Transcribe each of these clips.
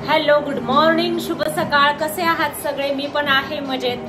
Hello, good morning, शुभ सकाळ. कसे आहात सगळे? मी पण आहे मजेत.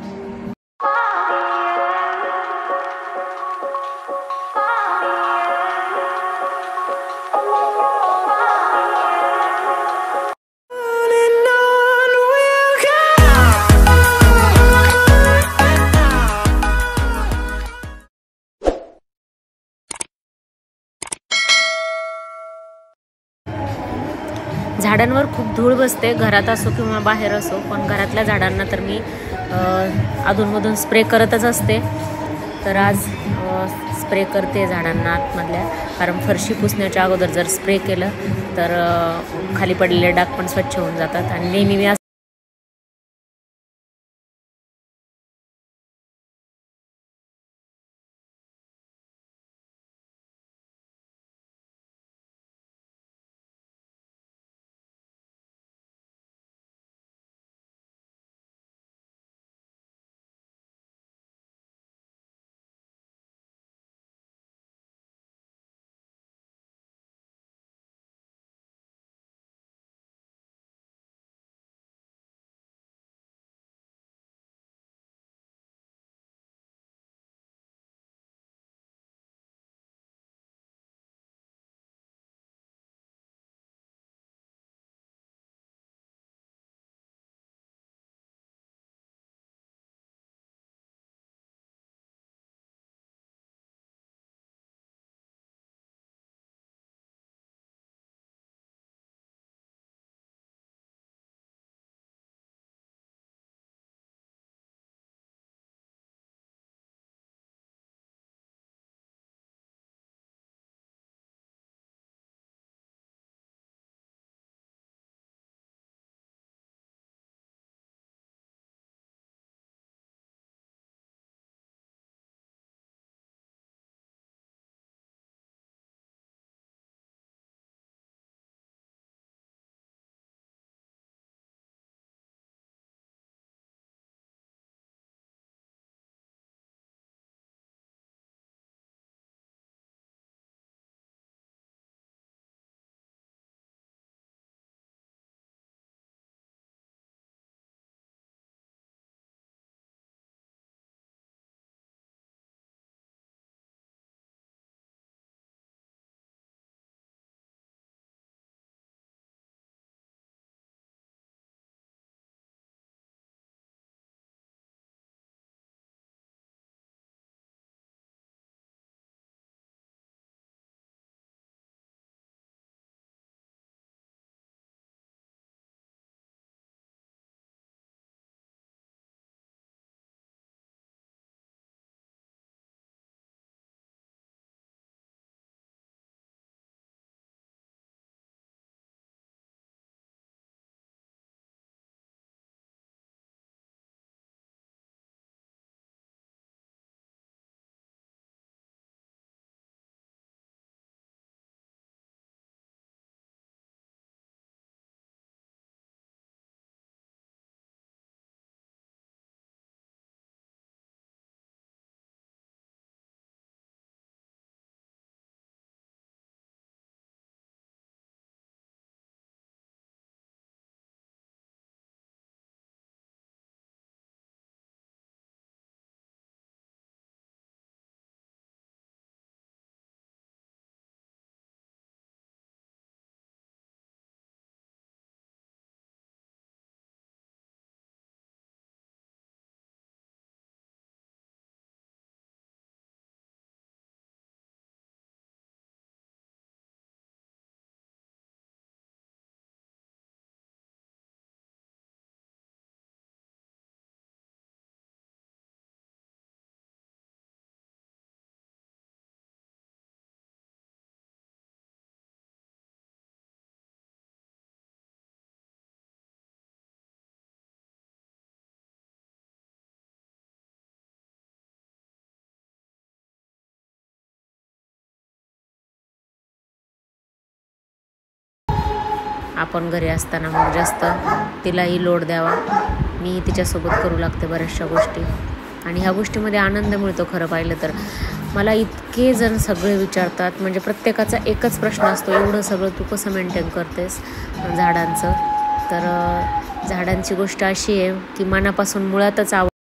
झाडांवर खूप धूळ बसते, घरात असो किंवा बाहेर असो, पण घरातल्या झाडांना तर मी अधूनमधून स्प्रे करतच असते. तर आज स्प्रे करते झाडांना आतमधल्या, कारण फरशी पुसण्याच्या अगोदर जर स्प्रे केलं तर खाली पडलेले डाग पण स्वच्छ होऊन जातात. आणि नेहमी मी आपण घरी असताना मग जास्त तिलाही लोड द्यावा. मी तिच्यासोबत करू लागते बऱ्याचशा गोष्टी, आणि ह्या गोष्टीमध्ये आनंद मिळतो. खरं पाहिलं तर मला इतके जण सगळे विचारतात, म्हणजे प्रत्येकाचा एकच प्रश्न असतो, एवढं सगळं तू कसं मेंटेन करतेस झाडांचं. तर झाडांची गोष्ट अशी आहे की मनापासून मुळातच आवड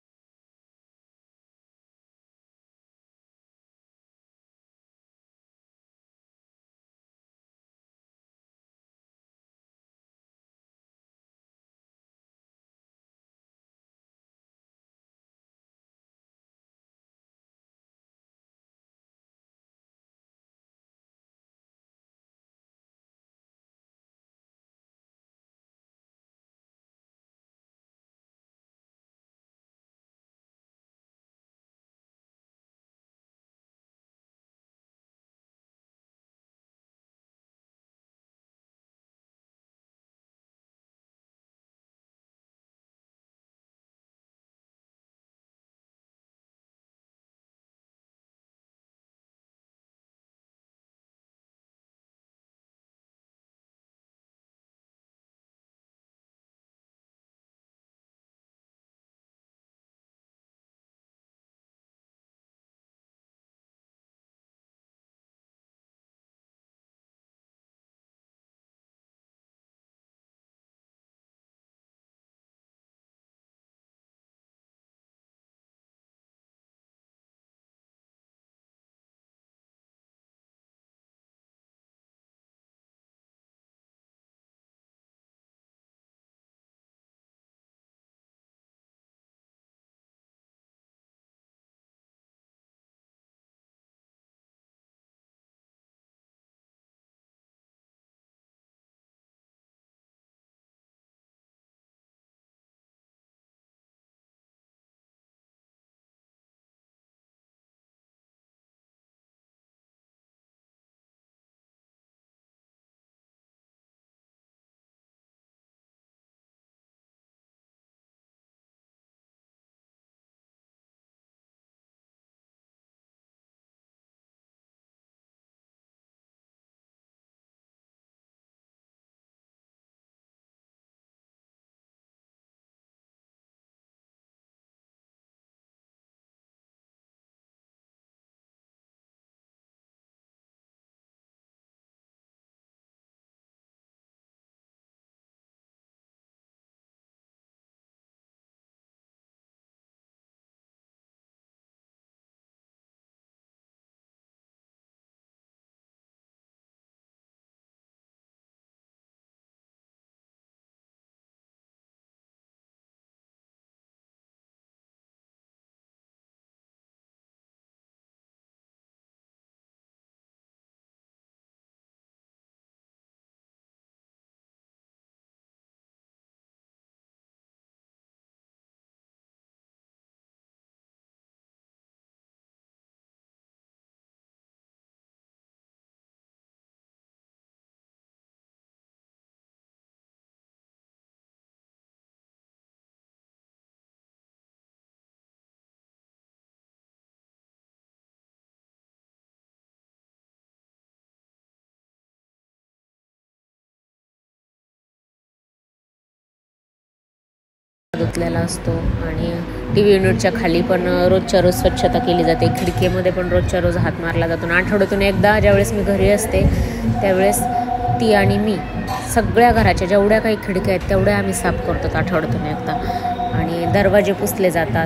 धुतलेला असतो आणि TV युनिटच्या खाली पण रोजच्या रोज स्वच्छता केली जाते. खिडकीमध्ये पण रोजच्या रोज हात मारला जातो. आणि आठवड्यातून एकदा ज्यावेळेस मी घरी असते त्यावेळेस ती आणि मी सगळ्या घराच्या जेवढ्या काही खिडक्या आहेत तेवढ्या आम्ही साफ करतो आठवड्यातून एकदा. आणि दरवाजे पुसले जातात.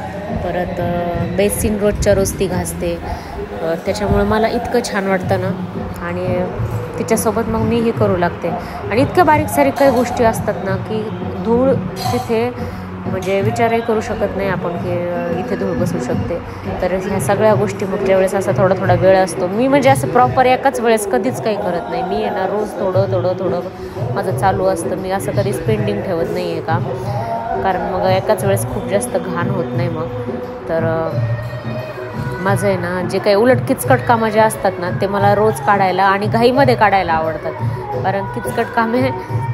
परत बेसिन रोजच्या रोज ती घासते. त्याच्यामुळे मला इतकं छान वाटतं ना. आणि तिच्यासोबत मग मीही करू लागते. आणि इतक्या बारीक सारीक काही गोष्टी असतात ना की धूळ तिथे म्हणजे विचारही करू शकत नाही आपण की इथे धूळ बसू शकते. तर ह्या सगळ्या गोष्टी मग ज्यावेळेस असा थोडा थोडा वेळ असतो, मी म्हणजे असं प्रॉपर एकाच वेळेस कधीच काही करत नाही. मी ना रोज थोडं थोडं थोडं माझं चालू असतं. मी असं कधीच पेंडिंग ठेवत नाही आहे काम, कारण मग एकाच वेळेस खूप जास्त घाण होत नाही मग. तर माझं आहे ना जे काही उलट किचकट कामं जे असतात ना ते मला रोज काढायला आणि घाईमध्ये काढायला आवडतात. कारण किचकट कामे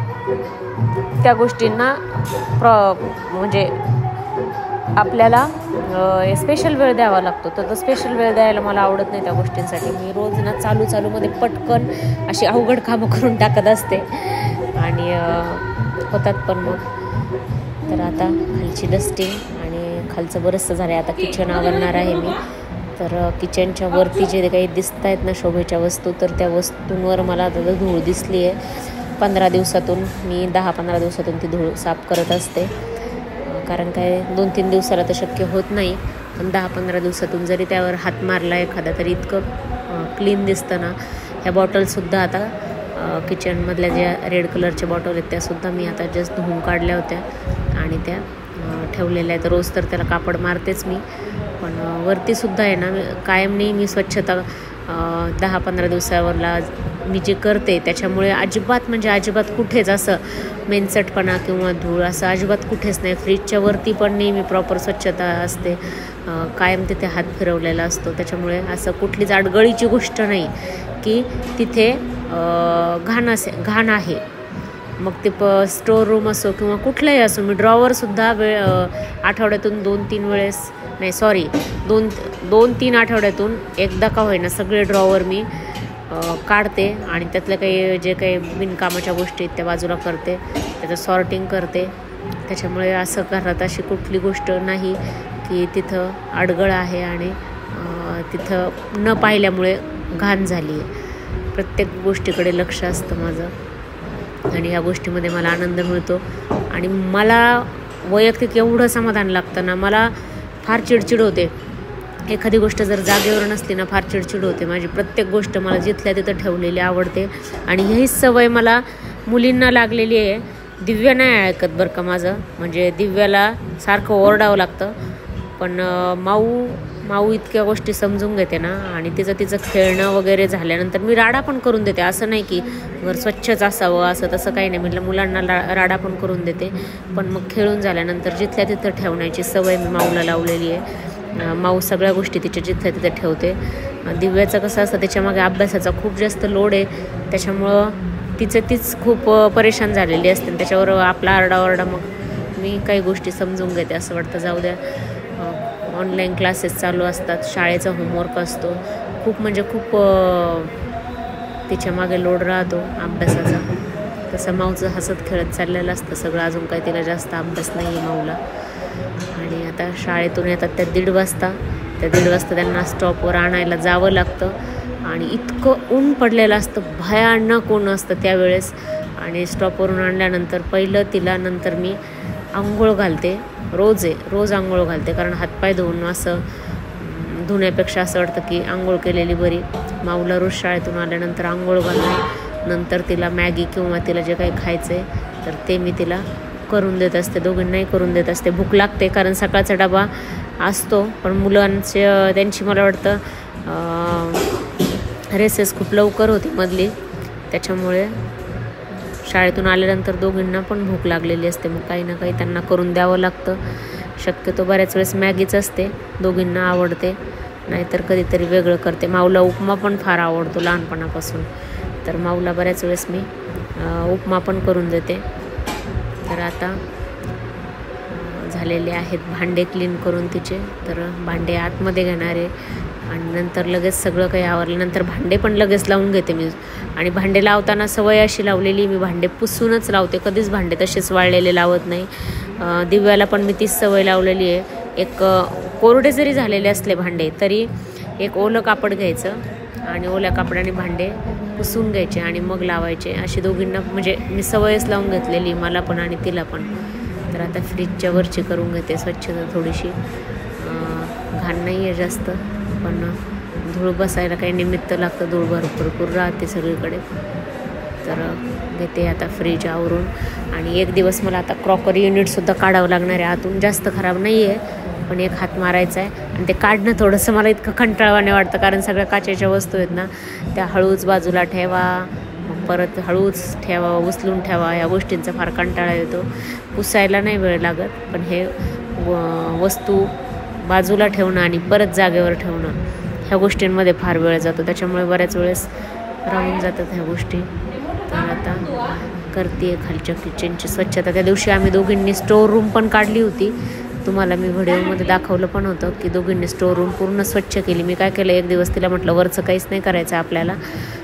त्या गोष्टींना म्हणजे आपल्याला स्पेशल वेळ द्यावा लागतो. तर तो स्पेशल वेळ द्यायला मला आवडत नाही त्या गोष्टींसाठी. मी रोज ना चालूमध्ये पटकन अशी अवघड कामं करून टाकत असते आणि होतात पण मग. तर आता खालची डस्टिंग आणि खालचं बरंचसं झालं आहे. आता किचन आवरणार आहे मी. तर किचनच्या वरती जे काही दिसत आहेत ना शोभेच्या वस्तू, तर त्या वस्तूंवर मला आता धूळ दिसली आहे. 15 दिवसातून मी 10-15 दिवसातून ती धूळ साफ करत असते. कारण काय 2-3 दिवसाला तर शक्य होत नाही, पण 10-15 दिवसातून जरी त्यावर हात मारला एखादा तरी इतकं क्लीन दिसतं ना. ह्या बॉटलसुद्धा आता किचनमधल्या ज्या रेड कलरच्या बॉटल आहेत त्यासुद्धा मी आता जस्ट धुवून काढल्या होत्या आणि त्या ठेवलेल्या आहेत. रोज तर त्याला कापड मारतेच मी, पण वरतीसुद्धा आहे ना कायम नेहमी स्वच्छता 10-15 दिवसावरला मी जे करते त्याच्यामुळे अजिबात कुठेच असं मेनसटपणा किंवा धूळ असं अजिबात कुठेच नाही. फ्रीजच्या वरती पण नेहमी प्रॉपर स्वच्छता असते, कायम तिथे हात फिरवलेला असतो. त्याच्यामुळे असं कुठलीच अडगळीची गोष्ट नाही की तिथे घाण आहे. मग ते स्टोर रूम असो किंवा कुठलंही असो, मी ड्रॉवरसुद्धा आठवड्यातून 2-3 वेळेस नाही, सॉरी 2-3 आठवड्यातून एकदा का होईना सगळे ड्रॉवर मी काढते आणि त्यातलं जे काही बिनकामाच्या गोष्टी आहेत त्या बाजूला करते, त्याचं सॉर्टिंग करते. त्याच्यामुळे असं घरात अशी कुठली गोष्ट नाही की तिथं अडगळ आहे आणि तिथं न पाहिल्यामुळे घाण झाली आहे. प्रत्येक गोष्टीकडे लक्ष असतं माझं आणि या गोष्टीमध्ये मला आनंद मिळतो. आणि मला वैयक्तिक एवढं समाधान लागतं ना, मला फार चिडचिड होते एखादी गोष्ट जर जागेवर नसली ना, फार चिडचिड होते माझी. प्रत्येक गोष्ट मला जिथल्या तिथं ठेवलेली आवडते आणि हीच सवय मला मुलींना लागलेली आहे. दिव्या नाही ऐकत बरं का माझं, म्हणजे दिव्याला सारखं ओरडावं लागतं, पण माऊ इतक्या गोष्टी समजून घेते ना. आणि तिचं खेळणं वगैरे झाल्यानंतर मी राडा पण करून देते. असं नाही की घर स्वच्छच असावं असं तसं काही नाही, म्हटलं मुलांना राडा पण करून देते. पण मग खेळून झाल्यानंतर जिथल्या तिथं ठेवण्याची सवय मी माऊला लावलेली आहे. माऊ सगळ्या गोष्टी तिच्या जिथल्या तिथं ठेवते. दिव्याचं कसं असतं, त्याच्यामागे अभ्यासाचा खूप जास्त लोड आहे, त्याच्यामुळं तीच खूप परेशान झालेली असते. त्याच्यावर आपला आरडाओरडा मग मी काही गोष्टी समजून घेते. असं वाटतं जाऊ द्या, ऑनलाईन क्लासेस चालू असतात, शाळेचा होमवर्क असतो, खूप तिच्या मागे लोड राहतो अभ्यासाचा. तसं माऊचं हसत खेळत चाललेलं असतं सगळं, अजून काही तिला जास्त अभ्यास नाही आहे माऊला. आणि आता शाळेतून येतात त्या 1:30 वाजता. त्या 1:30 वाजता त्यांना स्टॉपवर आणायला जावं लागतं आणि इतकं ऊन पडलेलं असतं, भयानक ऊन असतं त्यावेळेस. आणि स्टॉपवरून आणल्यानंतर पहिलं तिला, नंतर मी आंघोळ घालते. रोज आंघोळ घालते, कारण हातपाय धुवून असं धुण्यापेक्षा असं वाटतं की आंघोळ केलेली बरी. माऊला रोज शाळेतून आल्यानंतर आंघोळ घालणे, नंतर तिला मॅगी किंवा तिला जे काही खायचं आहे तर ते मी तिला करून देत असते. दोघींनाही करून देत असते. भूक लागते कारण सकाळचा डबा असतो, पण त्यांची मला वाटतं रेसेस खूप लवकर होती मधली, त्याच्यामुळे शाळेतून आल्यानंतर दोघींना पण भूक लागलेली असते. मग काही ना काही त्यांना करून द्यावं लागतं. शक्यतो बऱ्याच वेळेस मॅगीच असते, दोघींना आवडते, नाहीतर कधीतरी वेगळं करते. माऊला उपमा पण फार आवडतो लहानपणापासून, तर माऊला बऱ्याच वेळेस मी उपमा पण करून देते. तर आता झालेले आहेत भांडे क्लीन करून तिचे, तर भांडे आतमध्ये घेणारे आणि नंतर लगेच सगळं काही आवरल्यानंतर भांडे पण लगेच लावून घेते मी. आणि भांडे लावताना सवय अशी लावलेली, मी भांडे पुसूनच लावते, कधीच भांडे तसेच वाळलेले लावत नाही. दिव्याला पण मी तीच सवय लावलेली आहे. एक कोरडे जरी झालेले असले भांडे तरी एक ओलं कापड घ्यायचं आणि ओल्या कापडाने भांडे पुसून घ्यायचे आणि मग लावायचे. अशी दोघींना म्हणजे मी सवयच लावून घेतलेली, मला पण आणि तिला पण. तर आता फ्रीजच्या वरची करून घेते स्वच्छता थोडीशी. घाण नाही आहे जास्त, पण धूळ बसायला काही निमित्त लागतं, धूळ भरपूर राहते सगळीकडे. तर घेते आता फ्रीज आवरून. आणि एक दिवस मला आता क्रॉकरी युनिटसुद्धा काढावं लागणार आहे. आतून जास्त खराब नाही आहे, पण एक हात मारायचा आहे. आणि ते काढणं थोडंसं मला इतकं कंटाळवाणे वाटतं, कारण सगळ्या काचेच्या वस्तू आहेत ना, त्या हळूच बाजूला ठेवा, मग परत हळूच ठेवा, उचलून ठेवा, या गोष्टींचा फार कंटाळा येतो. पुसायला नाही वेळ लागत, पण हे वस्तू बाजूला ठेवणं आणि परत जागेवर ठेवणं ह्या गोष्टींमध्ये फार वेळ जातो. त्याच्यामुळे बऱ्याच वेळेस राहून जातात ह्या गोष्टी. तर आता करते खालच्या किचनची स्वच्छता. त्या दिवशी आम्ही दोघींनी स्टोअर रूम पण काढली होती, तुम्हाला मी व्हिडिओमध्ये दाखवलं पण होतं की दोघींनी स्टोअर रूम पूर्ण स्वच्छ केली. मी काय केलं, एक दिवस तिला म्हटलं वरचं काहीच नाही करायचं आपल्याला,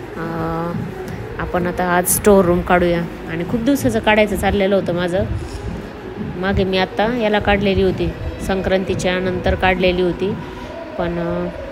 आपण आता आज स्टोअर रूम काढूया. आणि खूप दिवसाचं काढायचं चाललेलं होतं माझं. मागे मी आता याला काढलेली होती, संक्रांतीच्या नंतर काढलेली होती, पण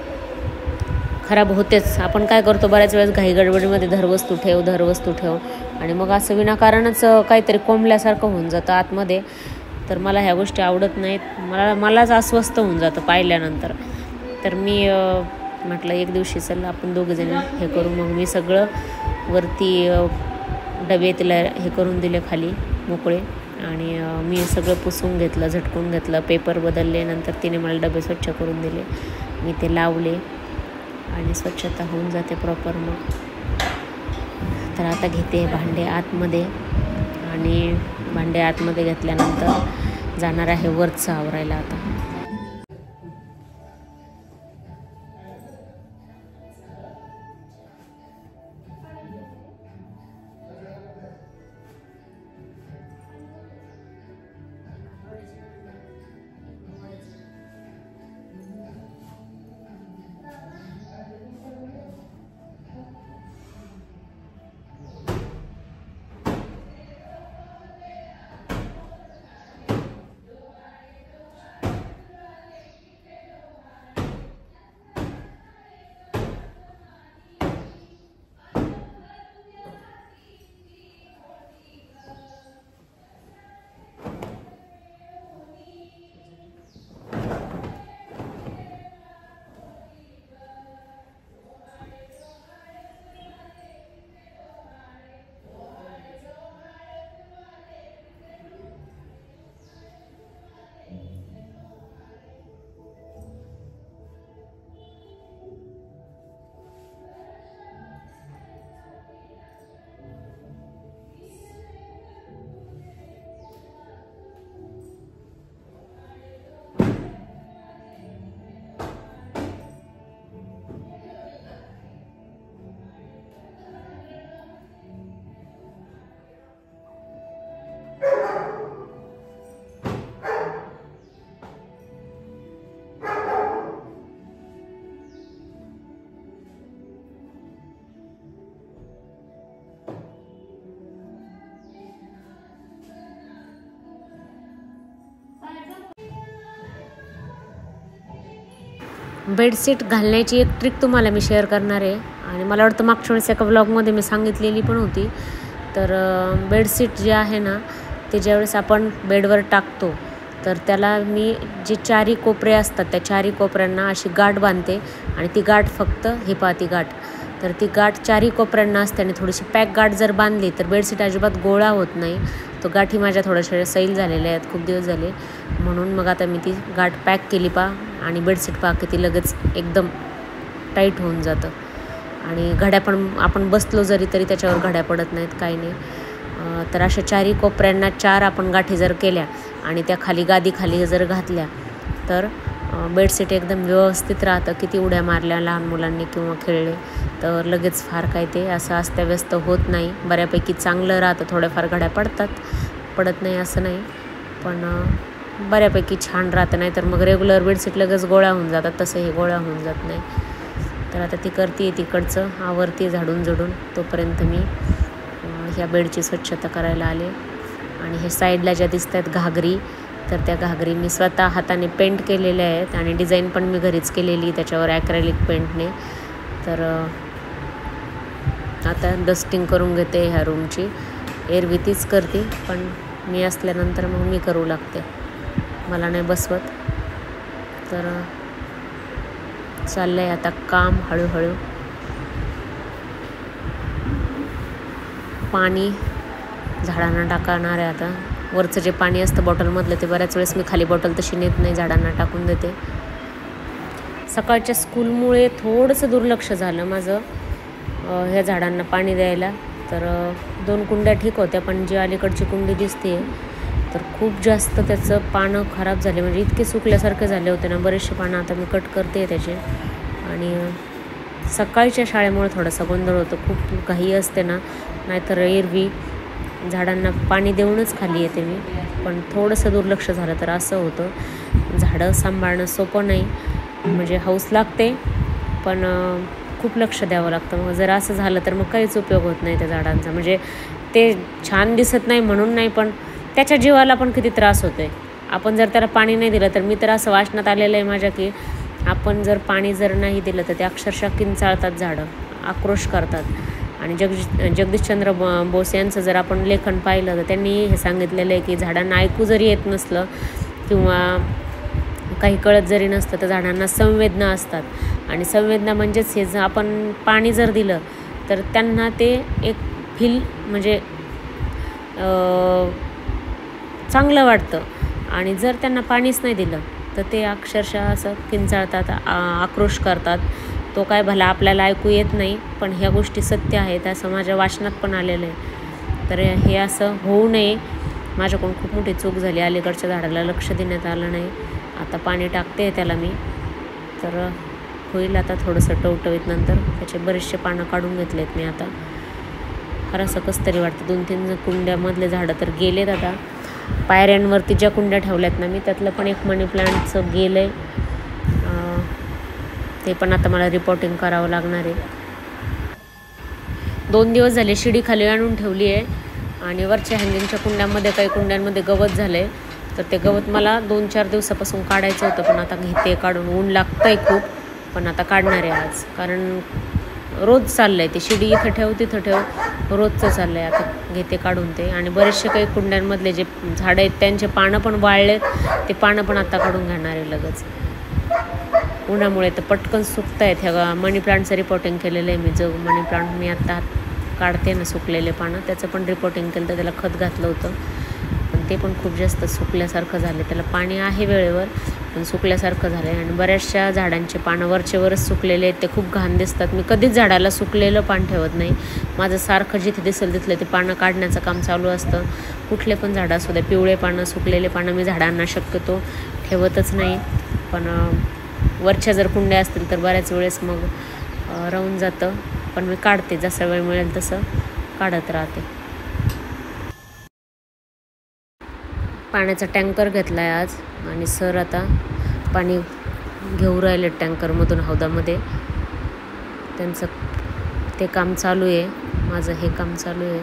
खराब होतेच. आपण काय करतो बऱ्याच वेळेस घाई गडबडीमध्ये धरवस्तू ठेव, आणि मग असं विनाकारणच काहीतरी कोंबल्यासारखं होऊन जातं आतमध्ये. तर मला ह्या गोष्टी आवडत नाहीत. मलाच अस्वस्थ होऊन जातं पाहिल्यानंतर. तर मी म्हटलं एक दिवशी चल आपण दोघंजण हे करू. मग मी सगळं वरती डबे तिला हे करून दिले खाली मोकळे, आणि मी सगळं पुसून घेतलं, झटकून घेतलं, पेपर बदलले. नंतर तिने मला डबे स्वच्छ करून दिले, मी ते लावले आणि स्वच्छता होऊन जाते प्रॉपर. मग तर आता घेते भांडे आतमध्ये, आणि भांडे आतमध्ये घेतल्यानंतर जाणार आहे वरचं आवरायला आता. बेडशीट घालण्याची एक ट्रिक तुम्हाला मी शेअर करणार आहे, आणि मला वाटतं मागच्या वेळेस एका ब्लॉगमध्ये मी सांगितलेली पण होती. तर बेडशीट जे आहे ना, ते ज्यावेळेस आपण बेडवर टाकतो तर त्याला मी जे चारी कोपरे असतात त्या चारी कोपऱ्यांना अशी गाठ बांधते, आणि ती गाठ फक्त ही ती गाठ, तर ती गाठ चारी कोपऱ्यांना असते. आणि थोडीशी पॅक गाठ जर बांधली तर बेडशीट अजिबात गोळा होत नाही. तो गाठी माझ्या थोड्याशा सैल झालेल्या आहेत, खूप दिवस झाले, म्हणून मग आता मी ती गाठ पॅक केली आणि बेडशीट किती लगेच एकदम टाईट होऊन जातं. आणि घड्या पण आपण बसलो तरी त्याच्यावर घड्या पडत नाहीत, काही नाही. तर अशा चारी कोपऱ्यांना 4 आपण गाठी जर केल्या आणि त्या गादी खाली जर घातल्या तर बेडशीट एकदम व्यवस्थित राहतं. किती उड्या मारल्या लहान मुलांनी किंवा खेळले तर लगेच फार काय ते असं अस्ताव्यस्त होत नाही, बऱ्यापैकी चांगलं राहतं. थोड्याफार घड्या पडत नाही असं नाही, पण बऱ्यापैकी छान राहतं. नाही तर मग रेग्युलर बेडशीट लगेच गोळा होऊन जातात, तसं हे गोळा होऊन जात नाही. तर आता ती करते तिकडचं आवरती झाडून तोपर्यंत मी ह्या बेडची स्वच्छता करायला आले. आणि हे साईडला ज्या दिसत आहेत घागरी, तर त्या घागरी मी स्वतः हाताने पेंट केलेल्या आहेत, आणि डिझाईन पण मी घरीच केलेली त्याच्यावर ॲक्रेलिक पेंटने. तर आता डस्टिंग करून घेते ह्या रूमची. एरवी तीच करते, पण मी असल्यानंतर मग मी करू लागते, मला नाही बसवत. तर चाललं आहे आता काम हळूहळू. पाणी झाडांना टाकणार आहे आता. वरचं जे पाणी असतं बॉटलमधलं ते बऱ्याच वेळेस मी खाली बॉटल तशी नेत नाही, झाडांना टाकून देते. सकाळच्या स्कूलमुळे थोडंसं दुर्लक्ष झालं माझं ह्या झाडांना पाणी द्यायला. तर 2 कुंड्या ठीक होत्या, पण जी अलीकडची कुंडी दिसते तर खूप जास्त त्याचं पानं खराब झाले, म्हणजे इतके सुकल्यासारखे झाले होते ना. बरेचसे पानं आता मी कट करते त्याचे. आणि सकाळच्या शाळेमुळे थोडासा गोंधळ होतो, खूप घाई असते ना. नाहीतर एरवी झाडांना पाणी देऊनच खाली येते मी, पण थोडंसं दुर्लक्ष झालं तर असं होतं. झाडं सांभाळणं सोपं नाही, म्हणजे हौस लागते पण खूप लक्ष द्यावं लागतं. मग जर असं झालं तर मग काहीच उपयोग होत नाही त्या झाडांचा. म्हणजे ते छान दिसत नाही म्हणून नाही, पण त्याच्या जीवाला पण किती त्रास होतो आहे. आपण जर त्याला पाणी नाही दिलं तर मी तर असं वाचनात आलेलं आहे माझ्या की आपण जर पाणी जर नाही दिलं तर ते अक्षरशः किंचाळतात, झाडं आक्रोश करतात. आणि जगदीशचंद्र बोस यांचं जर आपण लेखन पाहिलं तर त्यांनी हे सांगितलेलं आहे की झाडांना ऐकू जरी येत नसलं किंवा काही कळत जरी नसतं तर झाडांना संवेदना असतात. आणि संवेदना म्हणजेच हे जर आपण पाणी जर दिलं तर त्यांना ते एक फील म्हणजे चांगलं वाटतं. आणि जर त्यांना पाणीच नाही दिलं तर ते अक्षरशः असं किंचाळतात, आक्रोश करतात. तो काय भला आपल्याला ऐकू येत नाही, पण ह्या गोष्टी सत्य आहेत असं माझ्या वाचनात पण आलेलं आहे. तर हे असं होऊ नये. माझ्याकडून खूप मोठी चूक झाली, अलीकडच्या झाडाला लक्ष देण्यात आलं नाही. आता पाणी टाकते त्याला मी, तर होईल आता थोडंसं टवटवीत. नंतर त्याचे बरेचसे पानं काढून घेतलेत मी. आता फार असं कसं तरी वाटतं. 2-3 कुंड्यामधले झाडं तर गेलेत. आता पायऱ्यांवरती ज्या कुंड्या ठेवल्यात ना मी, त्यातलं पण एक मनी प्लांटचं गेलं आहे. ते पण आता मला रिपोर्टिंग करावं लागणार आहे. 2 दिवस झाले शिडी खाली आणून ठेवली आहे आणि वरच्या हँगिंगच्या कुंड्यामध्ये काही कुंड्यांमध्ये गवत झालं आहे. तर ते गवत मला 2-4 दिवसापासून काढायचं होतं, पण आता घेते काढून. ऊन लागतं आहे खूप, पण आता काढणार आहे आज. कारण रोज चाललं आहे ते, शिडी इथं ठेव तिथं ठेव, रोजचं चाललं आहे. आता घेते काढून ते. आणि बरेचसे काही कुंड्यांमधले जे झाडं आहेत त्यांचे पानं पण वाळलेत, ते पानं पण आता काढून घेणार आहे लगेच. उन्हामुळे तर पटकन सुकत आहेत. ह्या मनी प्लांटचं रिपोर्टिंग केलेलं आहे मी. जो मनी प्लांट मी आत्ता काढते ना सुकलेले पानं, त्याचं पण रिपोर्टिंग केलं. तर त्याला खत घातलं होतं, पण ते पण खूप जास्त सुकल्यासारखं झालं. त्याला पाणी आहे वेळेवर, पण सुकल्यासारखं झालं आहे. आणि बऱ्याचशा झाडांचे पानं वरचेवरच सुकलेले आहेत. ते खूप घाण दिसतात. मी कधीच झाडाला सुकलेलं पान ठेवत नाही. माझं सारखं जिथे दिसेल तिथलं ते पानं काढण्याचं काम चालू असतं. कुठले पण झाडं असू द्या, पिवळे पानं, सुकलेले पानं मी झाडांना शक्यतो ठेवतच नाही. पण वरच्या जर कुंड्या असतील तर बऱ्याच वेळेस मग राहून जातं. पण मी काढते, जसा वेळ मिळेल तसं काढत राहते. पाण्याचा टँकर घेतला आहे आज, आणि सर आता पाणी घेऊ राहिले टँकरमधून हौदामध्ये. त्यांचं ते काम चालू आहे, माझं हे काम चालू आहे.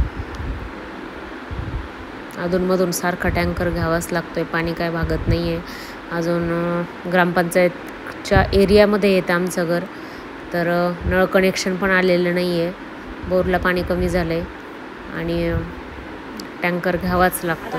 अधूनमधून सारखा टँकर घ्यावाच लागतो आहे, पाणी काय भागत नाही आहे. अजून ग्रामपंचायतच्या एरियामध्ये येतं आमचं घर, तर नळ कनेक्शन पण आलेलं नाही आहे. बोरला पाणी कमी झालं आहे आणि टँकर घ्यावाच लागतो.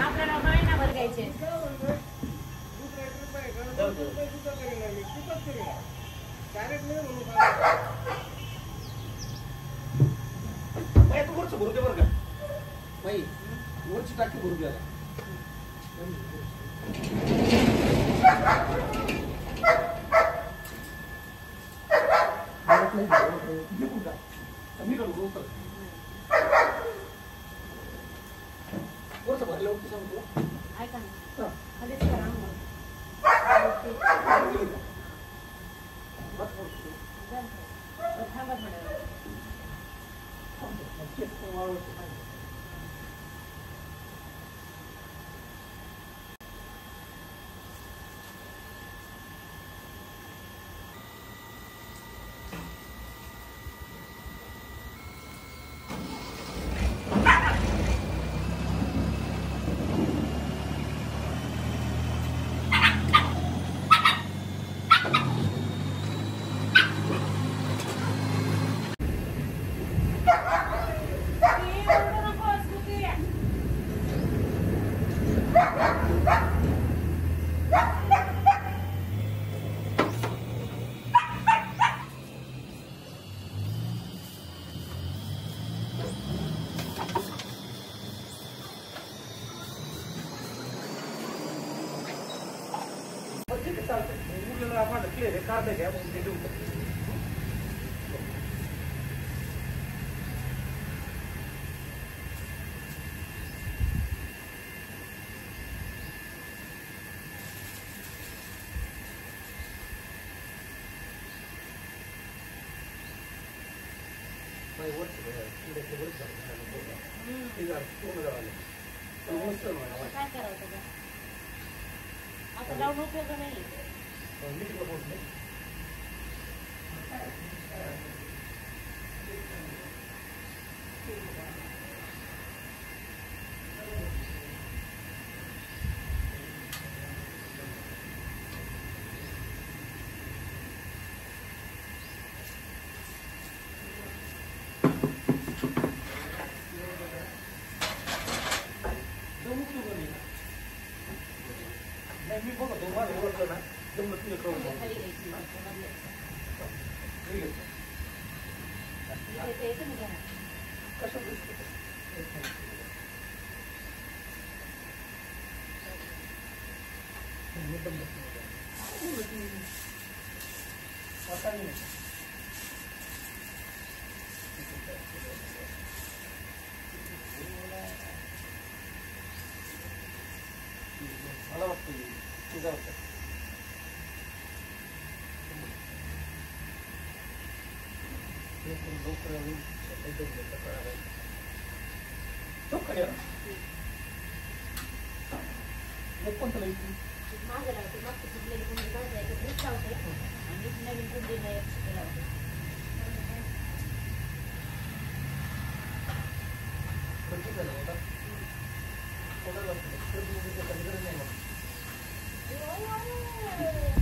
नाही मी बघतो माझं ओळखलं ना जमलं तुझ्या करून कसं मला वाटतं तुझा वाटतं कोणतं माझं लावते मागचं कुठलेली कुंडी माझं आहे तेच लावते आणि नवीन कुंडी नाही लावते झालं होता कोणाला गरज नाही